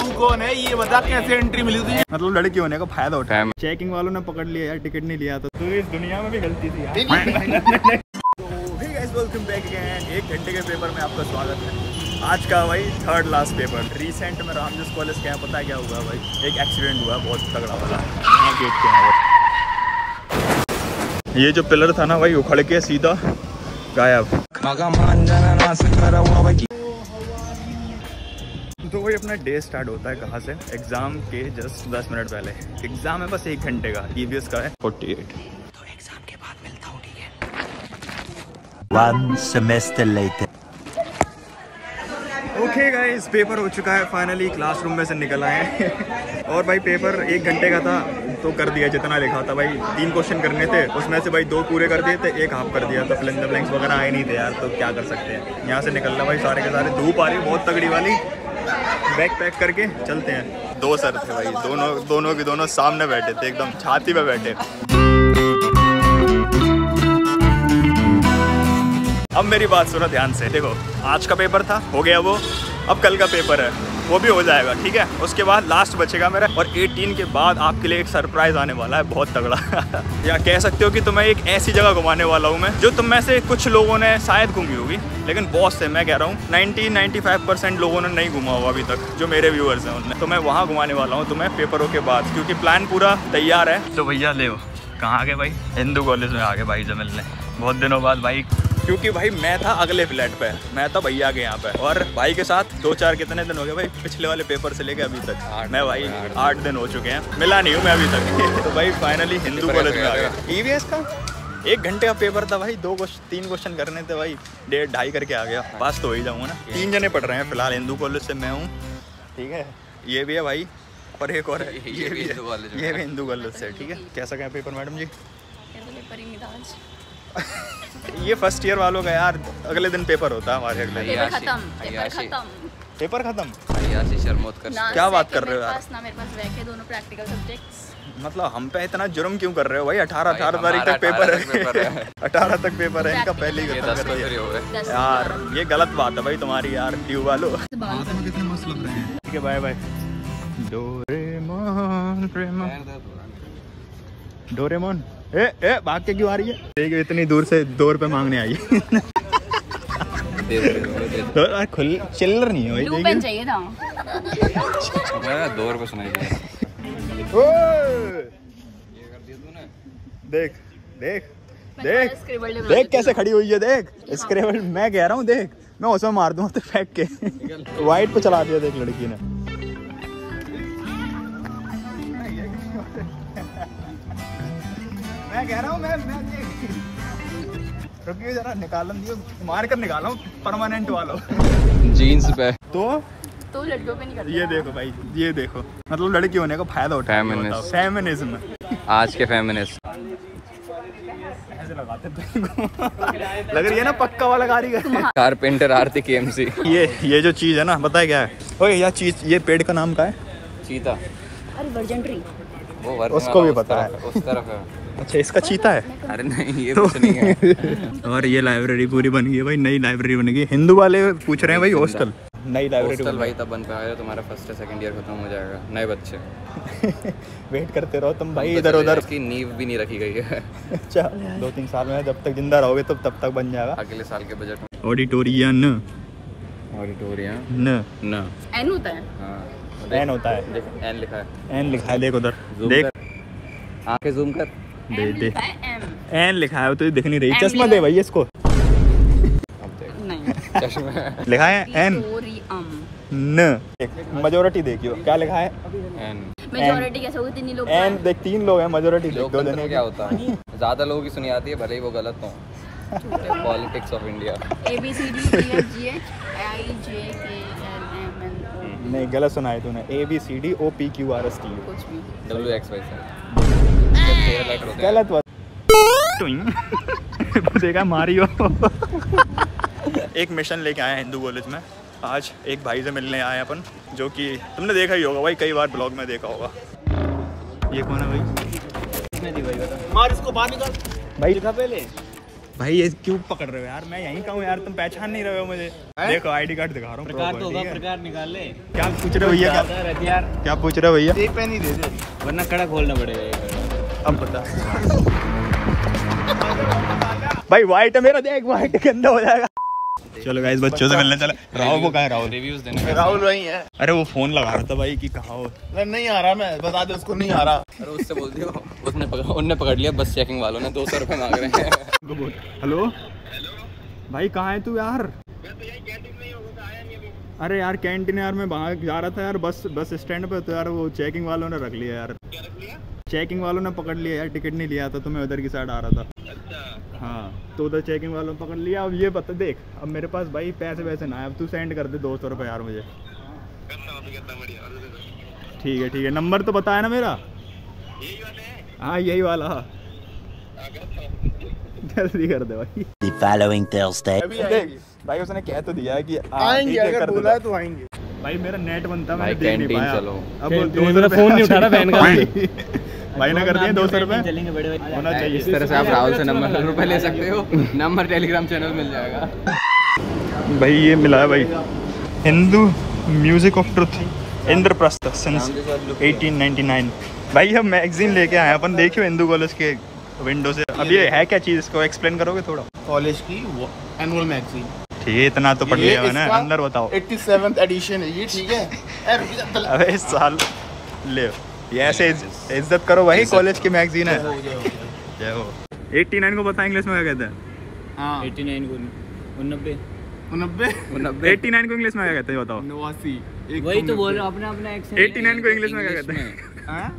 कौन है ये बता, कैसे एंट्री मिली तुझे? मतलब लड़की होने का फायदा उठाया। चेकिंग वालों ने पकड़ लिया यार, टिकट नहीं लिया तो इस दुनिया में भी गलती थी यार। Welcome back again. 1 घंटे के पेपर में आपका स्वागत है। आज का भाई 3rd लास्ट पेपर। रिसेंट में रामजस कॉलेज के यहाँ पता है क्या हुआ भाई, एक एक्सीडेंट हुआ बहुत तगड़ा वाला यहाँ गेट के यहाँ। ये जो पिलर था ना भाई उखड़ के सीधा गायब। तो वही अपना डे स्टार्ट होता है कहाँ से, एग्जाम के जस्ट 10 मिनट पहले। एग्जाम है बस 1 घंटे का, EVS का है 48। तो एग्जाम के बाद मिलता हूँ, ठीक है। 1 semester later। Okay guys, paper हो चुका है फाइनली, क्लासरूम में से निकल आए हैं। और भाई पेपर 1 घंटे का था तो कर दिया जितना लिखा था भाई। 3 क्वेश्चन करने थे, उसमें से भाई 2 पूरे कर दिए थे, 1 हाफ कर दिया था। फिल इन द ब्लैंक्स वगैरह आए नहीं थे यार, तो क्या कर सकते हैं। यहाँ से निकलना भाई सारे के सारे। धूप आ रही है बहुत तगड़ी वाली। बैग पैक करके चलते हैं। 2 सर थे भाई, दोनों के दोनों सामने बैठे थे, एकदम छाती पे बैठे। अब मेरी बात सुनो ध्यान से, देखो आज का पेपर था, हो गया वो। अब कल का पेपर है, वो भी हो जाएगा, ठीक है। उसके बाद लास्ट बचेगा मेरा, और 18 के बाद आपके लिए एक सरप्राइज आने वाला है बहुत तगड़ा। या कह सकते हो कि तुम्हें एक ऐसी जगह घुमाने वाला हूँ मैं जो तुम में से कुछ लोगों ने शायद घूमी होगी, लेकिन बहुत से, मैं कह रहा हूँ 90-95% लोगों ने नहीं घुमा होगा अभी तक, जो मेरे व्यूअर्स हैं उनने। तो मैं वहाँ घुमाने वाला हूँ तुम्हें पेपरों के बाद, क्योंकि प्लान पूरा तैयार है। तो भैया ले कहाँ आ गए भाई, हिंदू कॉलेज में आ गए भाई से मिलने बहुत दिनों बाद भाई। क्योंकि भाई मैं था अगले फ्लैट पे, मैं था भैया के यहाँ पे, और भाई के साथ 2-4 कितने दिन हो गए भाई, पिछले वाले पेपर से लेके अभी तक मैं भाई 8 दिन हो चुके हैं, मिला नहीं हूँ मैं अभी तक। तो भाई फाइनली हिंदू कॉलेज में आ गया। EVS का 1 घंटे का पेपर था भाई, 3 क्वेश्चन करने थे भाई, 1.5 करके आ गया। पास तो हो ही जाऊँगा ना। 3 जने पढ़ रहे हैं फिलहाल हिंदू कॉलेज से, मैं हूँ, ठीक है। ये भी है भाई, और एक और है, ये भी हिंदू कॉलेज से, ठीक है। कैसा गया पेपर मैडम जी? ये फर्स्ट ईयर वालों का यार, अगले दिन पेपर होता है हमारे। अगले दिन पेपर खत्म। क्या बात कर रहे हो यार? ना मेरे पास बैक है, दोनों प्रैक्टिकल सब्जेक्ट्स। मतलब हम पे इतना जुर्म क्यों कर रहे हो भाई? 18 तारीख तक पेपर है। 18 तक पेपर है इनका, पहले ही यार। ये गलत बात है भाई तुम्हारी यार, ट्यूब वालों। कितने मस्त लग रहे हैं। ठीक है, बाय बाय। डोरेमोन ए भाग के क्यों आ रही है? देखिए इतनी दूर से 2 रुपए मांगने आई। खुल चिल्लर नहीं है भाई, पेन चाहिए था। 2 रुपए सुनाई दे। देख देख देख देख कैसे खड़ी हुई है, देख स्क्रेबल। मैं कह रहा हूँ देख, मैं उसमें मार दूंगा तो फेंक के। वाइट पे चला दिया देख लड़की ने। मैं कह रहा हूँ मैं रुकिए जरा, निकाल दियो, मार कर निकाला हूँ परमानेंट वालों जीन्स पे। तो लड़कियों पे नहीं करते। ये देखो भाई, ये देखो, मतलब लड़की होने का फायदा उठाया। फेमिनिज्म, आज के फेमिनिस्ट ऐसे लगाते लग रही है ना पक्का वाला कारीगर। Carpenter Aarti KMC। ये जो चीज है ना, पता है क्या है? ओए यह चीज, ये पेड़ का नाम क्या है? चीता। अरे वर्जन ट्री। वो उसको भी पता है, उस तरफ है। अच्छा इसका चीता है? अरे नहीं, ये कुछ नहीं है। और ये लाइब्रेरी पूरी बन गई है भाई, नई लाइब्रेरी बन गई। हिंदू वाले पूछ रहे हैं भाई हॉस्टल, नई लाइब्रेरी भाई तब बन पाएगा तुम्हारा 1st या 2nd ईयर खत्म हो जाएगा, नए बच्चे। वेट करते रहो तुम भाई, इधर उधर की नींव भी नहीं रखी गई है। अच्छा 2-3 साल में जब तक जिंदा रहोगे तो तब तक बन जाएगा अगले साल के बजट में। ऑडिटोरियम न एन होता है। हाँ एन होता है, एन लिखा है। एन लिखा है, देख उधर देख, आंखें जूम कर, दे एन लिखा है, तो दिख नहीं रही। चश्मा दे भाई इसको। नहीं चश्मा लिखा है एन न। मेजोरिटी देखियो क्या लिखा है? एन। मेजॉरिटी कैसे होगी? 3 लोग एन देख, 3 लोग हैं, मेजोरिटी देख 2 जने। क्या होता है? ज्यादा लोगों की सुनी आती है, भले ही वो गलत हो। Politics of India. ABCDEFGH नहीं गलत सुना है तूने। ABCDOPQRST कुछ भी WXYZ गलत बात। देखा मारियो। एक मिशन लेके आए हैं हिंदू कॉलेज में आज। एक भाई से मिलने आए अपन, जो कि तुमने देखा ही होगा भाई, कई बार ब्लॉग में देखा होगा। ये कौन है भाई? किसने दी भाई? बता। मार इसको बाहर निकाल भाई। लिखा पहले भाई ये क्यों पकड़ रहे हो यार? मैं यहीं का हूँ यार, तुम पहचान नहीं रहे हो मुझे। देखो आईडी कार्ड दिखा रहा हूँ। प्रकार तो होगा, प्रकार निकाल ले। क्या पूछ रहे हो भैया? क्या पूछ रहे हो भैया? एक पेन ही दे दे वरना कड़ा खोलना पड़ेगा। अब बता। भाई व्हाइट है मेरा, देख व्हाइट गंदा हो जाएगा। चलो गाइस बच्चों से मिलने चले। राहुल को कहाँ है? राहुल रिव्यूज देने। राहुल वही है। अरे वो फोन लगा रहा था भाई कि कहाँ हो। नहीं आ रहा, मैं बता दे उसको नहीं आ रहा। अरे उससे बोल दियो, उनने पकड़ लिया बस चेकिंग वालों ने, 200 रुपये मांग रहे हैं। हेलो भाई कहाँ है तू यार? अरे यार कैंटीन यार, मैं बाहर जा रहा था यार बस स्टैंड पे, तो यार वो चेकिंग वालों ने रख लिया यार। चेकिंग वालों ने पकड़ लिया यार, टिकट नहीं लिया था तो मैं उधर की साइड आ रहा था। हाँ तो उधर चेकिंग वालों ने पकड़ लिया। अब ये बता देख, अब मेरे पास भाई पैसे वैसे ना है, अब तू सेंड कर दे 200 रुपये यार मुझे। ठीक है नंबर तो बताया ना मेरा? हाँ यही वाला। जल्दी कर दे भाई। The following Thursday. भाई उसने कह तो दिया है कि आएंगे, अगर बोला है तो आएंगे। भाई मेरा नेट बनता भाई मैंने देख नहीं पाया। चलो। अब 200 रुपये फोन नहीं उठा रहा बहन का। भाई ने कर दिया 200 रुपये होना चाहिए। इस तरह से आप राहुल से नंबर रुपए ले सकते हो। नंबर टेलीग्राम चैनल मिल जाएगा। भाई ये मिला है भाई, Hindu music of truth Indraprastha since 1899। भाई हम मैगजीन लेके आए अपन, देखियो हिंदू कॉलेज के विंडो से। अब ये है क्या चीज़, इसको एक्सप्लेन करोगे थोड़ा? कॉलेज की एनुअल मैगजीन। ठीक है इतना तो पढ़ लिया मैंने, अंदर बताओ। 87th एडिशन है ये, ठीक है। अबे इस साल ले ये ऐसे इज्जत करो भाई, कॉलेज की मैगजीन है। जय हो। 89 को पता इंग्लिश में क्या कहते हैं? हाँ 89 को 89 89 को इंग्लिश में क्या कहते हैं बताओ? 89। वही तो बोल रहे हो, अपना एक्सेंट। 89 को इंग्लिश में क्या कहते हैं?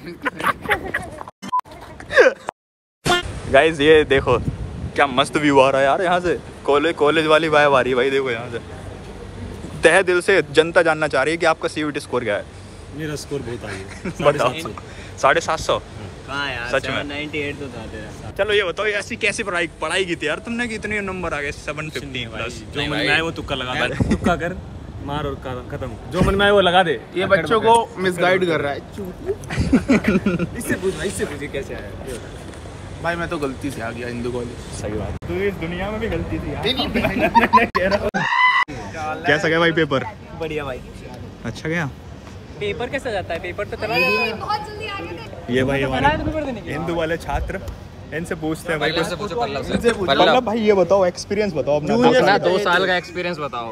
गाइस ये देखो क्या मस्त व्यू आ रहा है यार यहाँ से। कॉलेज वाली वाइब आ रही है भाई, देखो यहाँ से। तहे दिल से जनता जानना चाह रही है कि आपका CUET स्कोर क्या है? मेरा स्कोर बहुत आई है। बताओ। 750? कहाँ यार, सच में? 98 तो था तेरा। चलो ये बताओ ऐसी कैसी पढ़ाई की थी यार तुमने कि इतने नंबर आ गए 750 प्लस? जो मन में आए वो तुक्का लगा दे, तुक्का कर मार और खत्म। जो मन में आए वो लगा दे। ये बच्चों को मिसगाइड कर रहा है। इससे पूछ भाई, इससे पूछिए कैसे आया भाई मैं तो गलती से आ गया हिंदू कॉलेज। सही बात। तो इस दुनिया में भी गलती थी यार। कैसा गया भाई पेपर? बढ़िया भाई। अच्छा गया? पेपर कैसा जाता है? पेपर तो चला जाता है। ये भाई हमारे हिंदू वाले छात्र, इनसे पूछते हैं भाई कुछ। पल्लव भाई ये बताओ एक्सपीरियंस बताओ अपना। अपना 2 साल का एक्सपीरियंस बताओ।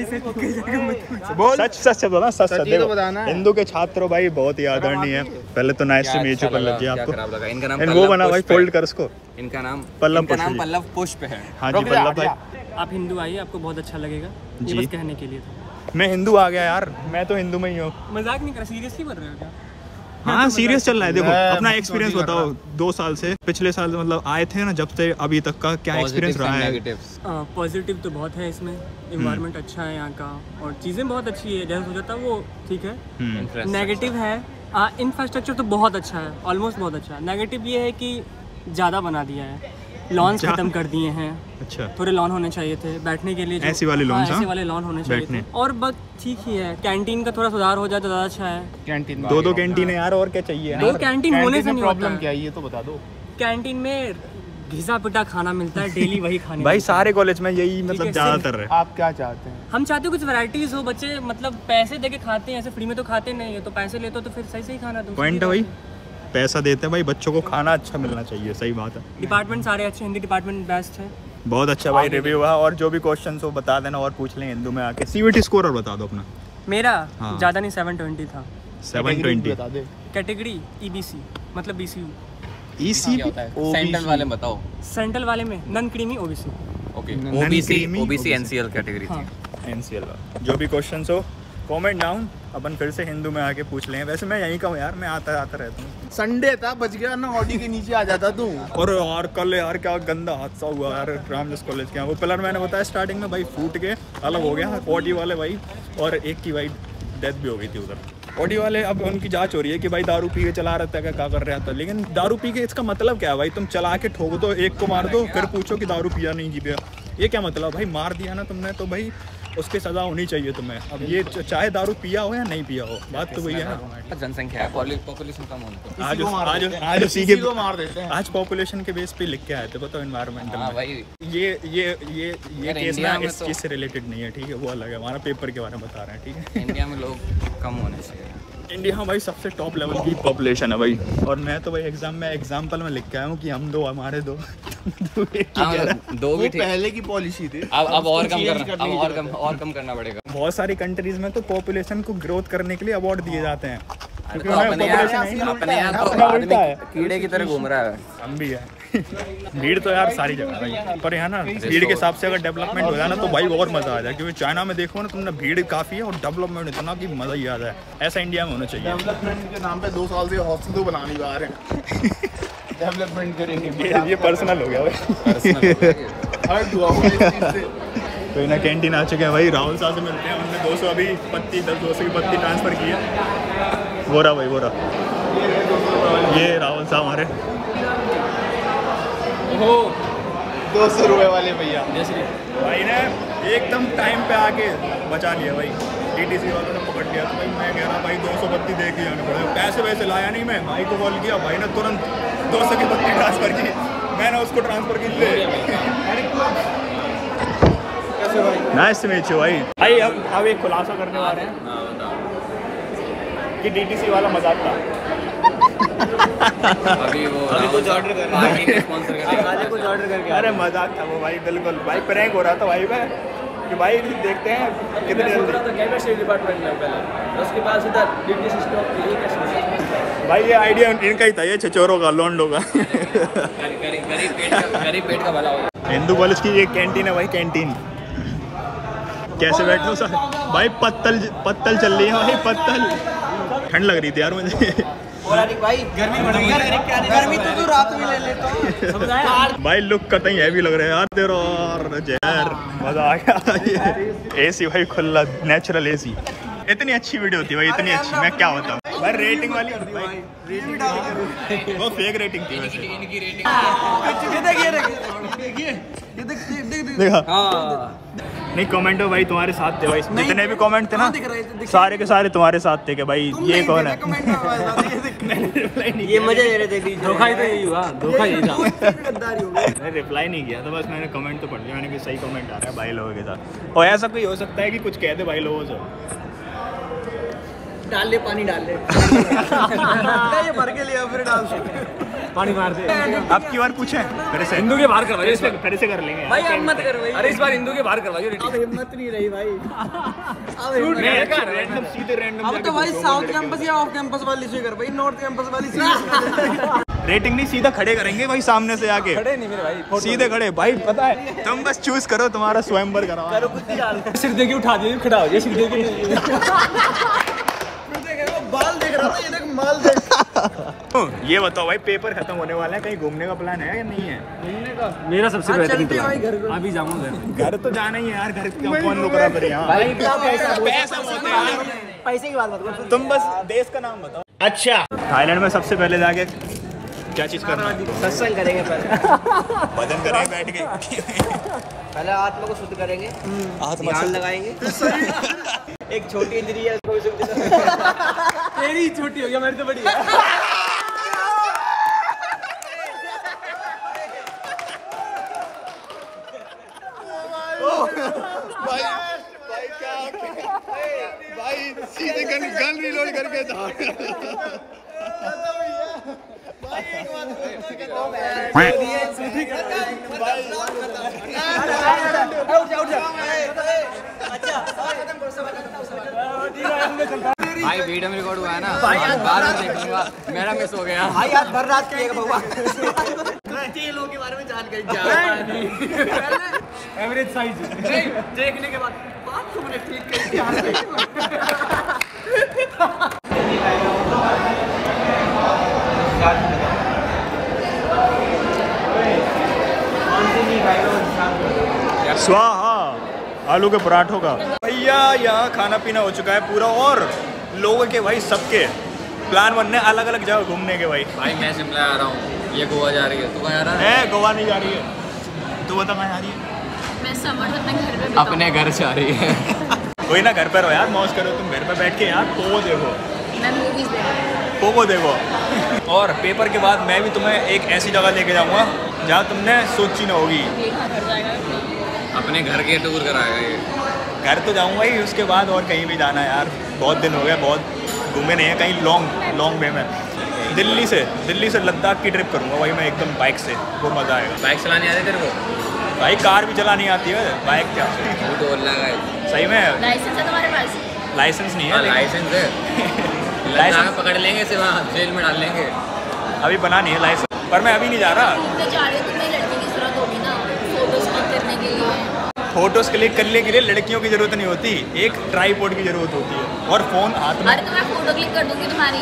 सच बताओ। ही तो बताना है। हिंदू के छात्र भाई बहुत ही आदरणीय है। पहले तो nice to meet you Pallav ji. आपको खराब लगा? इनका नाम वो बना भाई, फोल्ड कर उसको। इनका नाम पल्लव पुष्प है। हाँ जी पल्लव भाई। आप हिंदू आइए, आपको बहुत अच्छा लगेगा। ये जी। बस कहने के लिए था। मैं हिंदू आ गया यार, मैं तो हिंदू में ही हूँ। मजाक नहीं कर, सीरियसली बोल रहे हो क्या? हाँ सीरियस चल रहा है। देखो मैं अपना एक्सपीरियंस बताओ 2 साल से, पिछले साल से मतलब आए थे ना जब से अभी तक का क्या एक्सपीरियंस रहा है? पॉजिटिव तो बहुत है इसमें। इन्वायरमेंट अच्छा है यहाँ का और चीज़ें बहुत अच्छी है, जैसा सोचा था वो ठीक है। नेगेटिव है इंफ्रास्ट्रक्चर तो बहुत अच्छा है, ऑलमोस्ट बहुत अच्छा है। नेगेटिव ये है कि ज़्यादा बना दिया है, लॉन्स खत्म कर दिए हैं। अच्छा थोड़े लॉन होने चाहिए थे बैठने के लिए। ऐसी वाले लॉन्स? ऐसे वाले लॉन होने चाहिए थे। और बस ठीक ही है। कैंटीन का थोड़ा सुधार हो जाए तो ज़्यादा अच्छा है। कैंटीन 2 कैंटीन है यार, और क्या चाहिए? 2 कैंटीन होने से नहीं होता प्रॉब्लम है। क्या है ये तो बता दो। कैंटीन में घिसा पिटा खाना मिलता है, डेली वही खाने भाई मिलता है। सारे कॉलेज में यही मतलब है, ज्यादातर है। आप क्या चाहते हैं? हम चाहते हो कुछ वैरायटीज हो, बच्चे मतलब पैसे देके खाते हैं, ऐसे फ्री में तो खाते नहीं है। तो पैसे लेते हो तो फिर सही खाना दो। पॉइंट है भाई, पैसा देते हैं भाई, बच्चों को खाना अच्छा मिलना चाहिए। सही बात है। डिपार्टमेंट सारे अच्छे, हिंदी डिपार्टमेंट बेस्ट है। बहुत अच्छा भाई रिव्यू है। और जो भी क्वेश्चन हो बता देना और पूछ लेंगे हिंदू में आके। CUET स्कोर और बता दो अपना। मेरा हाँ। ज़्यादा नहीं 720 था। 720 बता दे। कैटेगरी EBC मतलब BCU। EC सेंट्रल वाले बताओ। सेंट्रल वाले में non creamy OBC। Okay Non-creamy, OBC NCL category हाँ। थी। NCL जो भी क्वेश्चन हो कमेंट डाउन, अपन फिर से हिंदू में आके पूछ लेंगे। वैसे मैं यहीं का हूँ यार, मैं आता रहता हूँ। संडे था, बच गया ना, ऑडी के नीचे आ जाता तू। और यार कल यार क्या गंदा हादसा हुआ यार रामजस कॉलेज के यहाँ। वो पिलर मैंने बताया स्टार्टिंग में भाई फूट के अलग हो गया ऑडी वाले भाई, और एक की भाई डेथ भी हो गई थी उधर। ऑडी वाले अब उनकी जांच हो रही है कि भाई दारू पी के चला रहा था क्या कर रहा था। लेकिन दारू पी के इसका मतलब क्या है भाई? तुम चला के ठोक दो, एक को मार दो, फिर पूछो कि दारू पिया नहीं की पिया, ये क्या मतलब भाई? मार दिया ना तुमने तो भाई उसकी सज़ा होनी चाहिए तुम्हें। अब ये चाहे दारू पिया हो या नहीं पिया हो, बात तो वही है ना। जनसंख्या है, पॉपुलेशन कम होने को। आज उसी के मार देते हैं। आज पॉपुलेशन के बेस पे लिख के आए थे, बताओ एनवायरमेंटल हाँ में। भाई, ये यार केस इंडिया ना में इस तो- चीज़ से रिलेटेड नहीं है, ठीक है, वो अलग है, हमारा पेपर के बारे में बता रहे हैं, ठीक है। इंडिया में लोग कम होने चाहिए। इंडिया भाई सबसे टॉप लेवल की पॉपुलेशन है भाई। और मैं तो भाई एग्जाम्पल में लिख के आया हूँ कि हम दो, हमारे दो दो वो भी ठीक। पहले की पॉलिसी थी। अब और उसको कम change करना, करने की जरूरत है। और कम करना पड़ेगा। बहुत सारी कंट्रीज में तो पॉपुलेशन को ग्रोथ करने के लिए अवार्ड दिए जाते हैं, क्योंकि तो उन्हें अपने population यहाँ नहीं है ना। अपने यहाँ तो अपना आदमी उल्टा है। कीड़े की तरह घूम रहा है। हम भी है भीड़ तो यार सारी जगह भाई, पर यहाँ ना भीड़ के हिसाब से अगर डेवलपमेंट हो जाए ना तो भाई और मजा आ जाए। क्योंकि चाइना में देखो ना तुमने, भीड़ काफी है और डेवलपमेंट इतना कि मजा ही आ जाए। ऐसा इंडिया में होना चाहिए। डेवलपमेंट के नाम पे 2 साल से हॉस्पिटल बना नहीं पा रहे हैं। डेवलपमेंट करेंगे। ये पर्सनल हो गया भाई। हर दुआ हो इस चीज़ से। कोई ना कैंटीन आ चुके हैं भाई, राहुल साहब से मिलते हैं। उन्होंने 200 अभी पत्ती 200 की पत्ती ट्रांसफ़र की है। बोरा भाई बोरा, ये राहुल साहब हमारे 200 रुपए वाले भैया। भाई ने एकदम टाइम पे आके बचा लिया भाई। DTC वालों ने पकड़ लिया तो भाई मैं कह रहा भाई 200 पत्ती दे के आने पड़े। पैसे वैसे लाया नहीं मैं, भाई को कॉल किया, भाई ने तुरंत 200 की पत्ती ट्रांसफ़र की। मैंने उसको ट्रांसफ़र की ले। नाइस टू मीट यू भाई। भाई अब एक खुलासा करने वाले हैं कि DTC वाला मजाक था। अभी कुछ ऑर्डर कर रहा है, स्पॉन्सर कर कुछ ऑर्डर करके अरे मजाक था वो भाई, बिल्कुल भाई प्रैंक हो रहा था भाई मैं कि भाई देखते हैं कितने जल्दी। केमिस्ट्री डिपार्टमेंट में पहले, उसके बाद सीधा DTC स्टॉक के लिए कैसे। भाई ये आइडिया इनका ही था, ये छचोरों का, लोंडो का। गरीब पेट का भला होगा। हिंदू कॉलेज की ये कैंटीन है भाई, कैंटीन। कैसे बैठे हो सर भाई? पत्तल चल रही है भाई, पत्तल। ठंड लग रही थी यार मुझे। भाई गर्मी बढ़ गई, गर्मी तो तू रात में ले लेता। भाई लुक कतई हैवी लग रहा है यार तेरा, और जहर मजा आ गया। AC भाई खुला, नेचुरल AC। इतनी अच्छी वीडियो होती है भाई, इतनी अच्छी, मैं क्या बताऊं भाई। रेटिंग वाली वो फेक रेटिंग थी वैसे। इनकी रेटिंग देखा नहीं, कमेंट हो भाई तुम्हारे साथ थे भाई, जितने भी कमेंट थे ना सारे के सारे तुम्हारे साथ थे कि भाई ये कौन है। ये मजे ले रहे थे, धोखा ही तो यही हुआ, धोखा यही था। मैंने रिप्लाई नहीं किया था, बस मैंने कमेंट तो पढ़ लिया मैंने कि सही कमेंट आ रहा है भाई लोगों के साथ। और ऐसा कोई हो सकता है कि कुछ कहते भाई लोगों से, डाल ले पानी, डाल ले। ये भर के लिया फिर डाल पानी मार दे। अब की बार पूछे फिर से हिंदू के बाहर करवाइए, फिर से कर लेंगे भाई अब मत कर भाई। अरे इस बार हिंदू के बाहर करवाइए। अब हिम्मत नहीं रही भाई, रैंडम सीधे रैंडम। अब तो भाई साउथ कैंपस या ऑफ कैंपस वाली से कर भाई, नॉर्थ कैंपस वाली से रेटिंग नहीं, सीधा खड़े करेंगे भाई सामने से आके। खड़े नहीं मेरे भाई, सीधे खड़े भाई, पता है तुम बस चूज करो, तुम्हारा स्वयंवर कराओ। सिर दे के उठा दिए, खड़ा हो जाए सिर दे के। बाल देख रहा था, ये देख माल देख। ये बताओ भाई, पेपर खत्म होने वाला है, कहीं घूमने का प्लान है या नहीं है? घूमने का मेरा सबसे बेहतरीन प्लान, अभी जाऊंगा घर तो जाना ही है यार, घर का कौन रुक रहा फिर यहाँ? पैसा होता है यार, पैसे की बात मत कर। तुम बस देश का नाम बताओ। अच्छा, थाईलैंड में सबसे पहले जाके क्या चीज करना है? सत्संग करेंगे पहले, भजन करेंगे बैठ के। पहले आत्मा को शुद्ध करेंगे, ध्यान लगाएंगे। एक छोटी इंद्री है, तेरी छोटी हो गया, मेरी तो बड़ी है। भाई क्या भाई सीधे गन रिलोड करके जा। भाई वीडियो में रिकॉर्ड हुआ है ना, बाद में देखूंगा, मेरा मिस हो गया भाई आज भर रात के भगवान लोगों के बारे में जानकारी एवरेज साइज देखने के बाद 500 मिनट ठीक स्वाहा आलू के पराठों का। भैया यहाँ खाना पीना हो चुका है पूरा, और लोगों के भाई सबके प्लान बनने अलग अलग जगह घूमने के। भाई मैं शिमला आ रहा हूँ, ये गोवा जा रही है, तू कहाँ जा रहा है? गोवा नहीं जा रही है, तू बता कहाँ जा रही है? मैं समर अपने घर पे बिताओ। अपने घर जा रही है। कोई ना, घर पर रहो यार, मौज करो तुम घर पर बैठ के यार, पोगो देखो, मैं मूवीज देख रही हूँ। पोगो देखो। और पेपर के बाद मैं भी तुम्हें एक ऐसी जगह लेके जाऊँगा जहाँ तुमने सोची ना होगी। ये कहाँ घर जाएगा? अपने घर के टूर कराएगा ये। घर तो जाऊँगा ही, उसके बाद और कहीं भी जाना है यार, बहुत दिन हो गए, बहुत घूमे नहीं है कहीं लॉन्ग वे में। दिल्ली से लद्दाख की ट्रिप करूँगा भाई मैं, एकदम बाइक से, वो मज़ा आएगा। बाइक चलाने आते तेरे को? भाई कार भी चलानी आती है, बाइक क्या? झूठ बोल रहा है। सही में लाइसेंस है तुम्हारे पास? लाइसेंस नहीं है, लेकिन लाइसेंस है। लाइसेंस पकड़ लेंगे इसे, वहाँ जेल में डाल लेंगे। अभी बना नहीं है लाइसेंस, पर मैं अभी नहीं जा रहा। घूमने जा रहे हो, तुम्हें लड़की की जरूरत होगी ना फोटोज क्लिक करने के लिए। फोटोज क्लिक करने के लिए लड़कियों की जरूरत नहीं होती, एक ट्राइपॉड की जरूरत होती है और फोन हाथ में। अरे तो मैं फोटो क्लिक कर दूंगी तुम्हारी।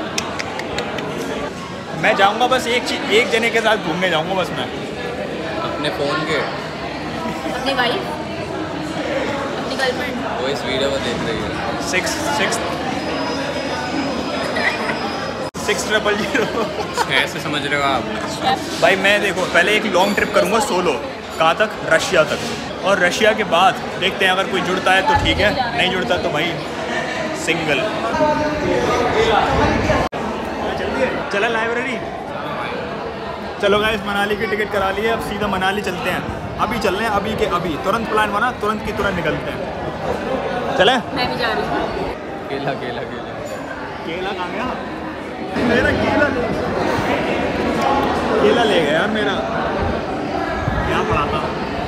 मैं जाऊंगा बस एक जने के साथ घूमने जाऊंगा बस मैं। अपने फ़ोन के? अपनी वाइफ, अपनी गर्लफ्रेंड। वो इस वीडियो को देख रही है। 600 ऐसे समझ रहे हो आप? भाई मैं देखो पहले एक लॉन्ग ट्रिप करूंगा सोलो, कहाँ तक? रशिया तक। और रशिया के बाद देखते हैं अगर कोई जुड़ता है तो ठीक है, नहीं जुड़ता तो भाई सिंगल। चला लाइब्रेरी। चलो गाइस, मनाली की टिकट करा ली है, अब सीधा मनाली चलते हैं। अभी चल रहे हैं, अभी के अभी, तुरंत प्लान बना, तुरंत की तुरंत निकलते हैं। चलें? मैं भी जा रही हूँ। केला कहाँ गया मेरा? केला ले गया यार मेरा, क्या पड़ा था?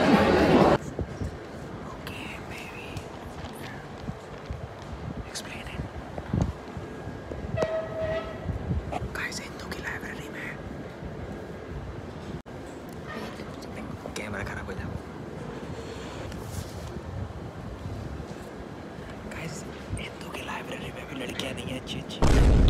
कैमरा खराब हो जाए। गाइस, हिंदू की लाइब्रेरी में भी लड़कियां नहीं है अच्छी।